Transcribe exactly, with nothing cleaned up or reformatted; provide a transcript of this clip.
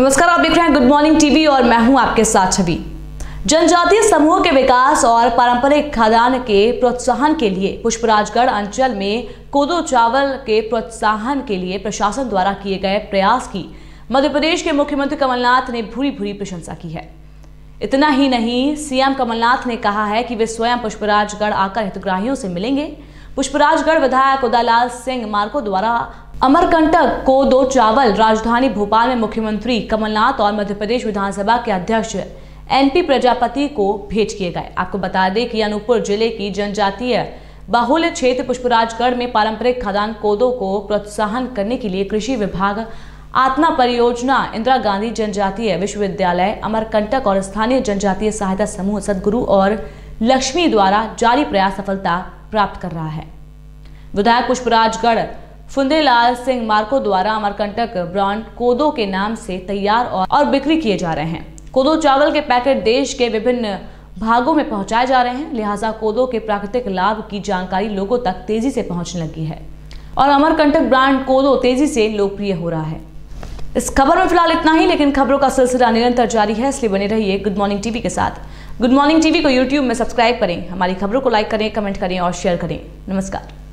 नमस्कार, आप देख रहे हैं गुड मॉर्निंग टीवी और मैं हूं आपके साथ छवि। जनजातीय समूह के विकास और पारंपरिक खाद्यान्न के प्रोत्साहन के लिए पुष्पराजगढ़ अंचल में कोदो चावल के प्रोत्साहन के लिए प्रशासन द्वारा किए गए प्रयास की मध्य प्रदेश के मुख्यमंत्री कमलनाथ ने भूरी भूरी प्रशंसा की है। इतना ही नहीं, सीएम कमलनाथ ने कहा है कि वे स्वयं पुष्पराजगढ़ आकर हितग्राहियों से मिलेंगे। पुष्पराजगढ़ विधायक उदयलाल सिंह मार्को द्वारा अमरकंटक कोदो चावल राजधानी भोपाल में मुख्यमंत्री कमलनाथ और मध्य प्रदेश विधानसभा के अध्यक्ष एनपी प्रजापति को भेंट किए गए। आपको बता दें कि अनूपपुर जिले की जनजातीय बाहुल्य क्षेत्र पुष्पराजगढ़ में पारंपरिक खाद्यान्न कोदो को प्रोत्साहन करने के लिए कृषि विभाग, आत्मा परियोजना, इंदिरा गांधी जनजातीय विश्वविद्यालय, अमरकंटक और स्थानीय जनजातीय सहायता समूह सदगुरु और लक्ष्मी द्वारा जारी प्रयास सफलता प्राप्त कर रहा है। विधायक पुष्पराजगढ़ फुंदेलाल सिंह मार्को द्वारा अमरकंटक ब्रांड कोदो के नाम से तैयार और, और बिक्री किए जा रहे हैं। कोदो चावल के पैकेट देश के विभिन्न भागों में पहुंचाए जा रहे हैं, लिहाजा कोदो के प्राकृतिक लाभ की जानकारी लोगों तक तेजी से पहुंचने लगी है और अमरकंटक ब्रांड कोदो तेजी से लोकप्रिय हो रहा है। इस खबर में फिलहाल इतना ही, लेकिन खबरों का सिलसिला निरंतर जारी है, इसलिए बने रहिए गुड मॉर्निंग टीवी के साथ। गुड मॉर्निंग टीवी को यूट्यूब में सब्सक्राइब करें, हमारी खबरों को लाइक करें, कमेंट करें और शेयर करें। नमस्कार।